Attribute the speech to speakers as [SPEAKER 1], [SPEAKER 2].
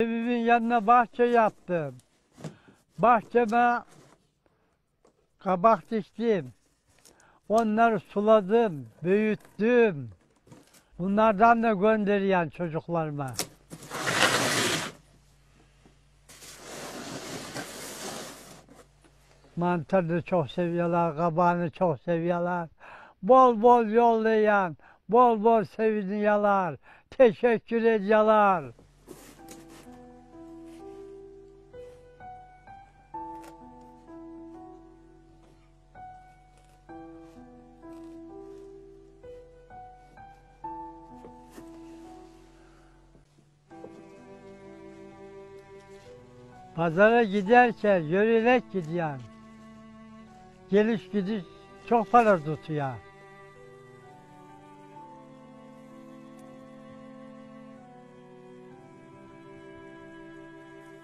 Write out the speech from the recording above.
[SPEAKER 1] Evimin yanına bahçe yaptım. Bahçeme kabak diktim. Onları suladım, büyüttüm. Bunlardan da gönderiyen çocuklarıma. Mantarını çok seviyorlar, kabağını çok seviyorlar. Bol bol yollayan, bol bol seviniyorlar. Teşekkür ediyorlar. Pazara giderken yürüyerek gidiyorsun. Geliş gidiş çok para tutuyor.